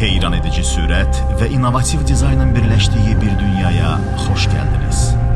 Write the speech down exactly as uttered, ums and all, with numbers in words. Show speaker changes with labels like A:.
A: Heyran edici sürət və innovativ dizaynın birləşdiyi bir dünyaya xoş gəldiniz.